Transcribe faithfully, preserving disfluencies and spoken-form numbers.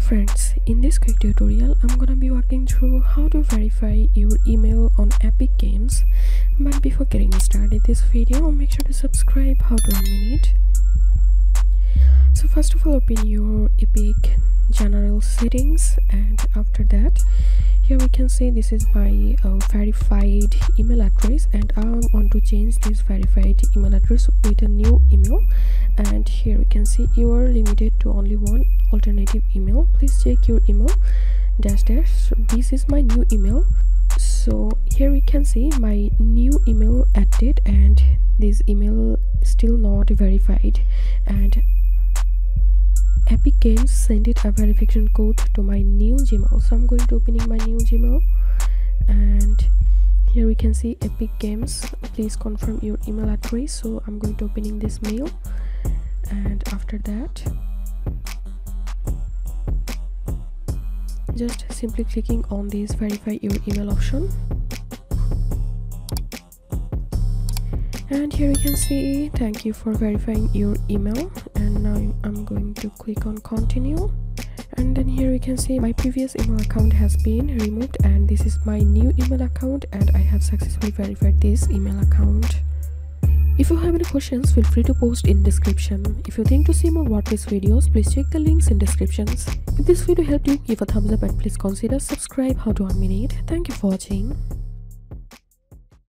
friends, in this quick tutorial I'm gonna be walking through how to verify your email on Epic Games. But before getting started this video, make sure to subscribe. How to unmute it. So first of all, open your Epic general settings, and after that here we can see this is my uh, verified email address, and I want to change this verified email address with a new email. And here we can see you are limited to only one alternative email. Please check your email dash dash. So this is my new email. So here we can see my new email added, and this email still not verified, and Epic Games sent it a verification code to my new Gmail. So I'm going to opening my new Gmail, and here we can see Epic Games, please confirm your email address. So I'm going to opening this mail, and after that just simply clicking on this verify your email option. And here you can see thank you for verifying your email, and now I'm going to click on continue. And then here you can see my previous email account has been removed, and this is my new email account, and I have successfully verified this email account. If you have any questions, feel free to post in description. If you think to see more WordPress videos, please check the links in descriptions. If this video helped you, give a thumbs up and please consider subscribe. How to unmute it. Thank you for watching.